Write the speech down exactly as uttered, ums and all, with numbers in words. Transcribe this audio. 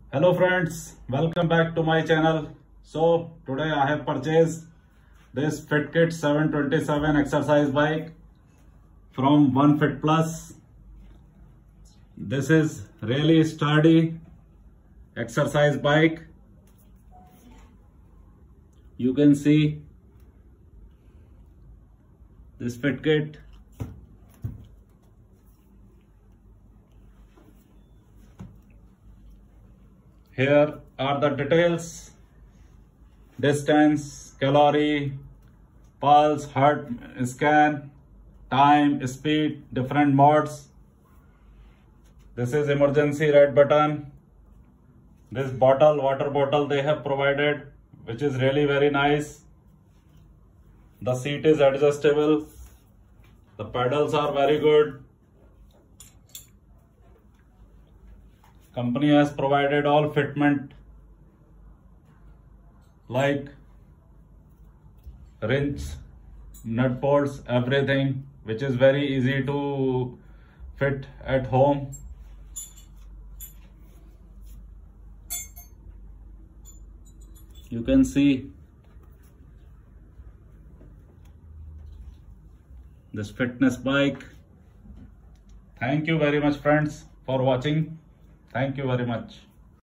Hello friends, welcome back to my channel. So today I have purchased this FitKit seven twenty-seven exercise bike from One Fit Plus. This is really sturdy exercise bike. You can see this FitKit. Here are the details: distance, calorie, pulse, heart scan, time, speed, different modes. This is emergency red button. This bottle, water bottle they have provided, which is really very nice. The seat is adjustable. The pedals are very good. Company has provided all fitment like wrench, nut bolts, everything, which is very easy to fit at home. You can see this fitness bike. Thank you very much friends for watching. Thank you very much.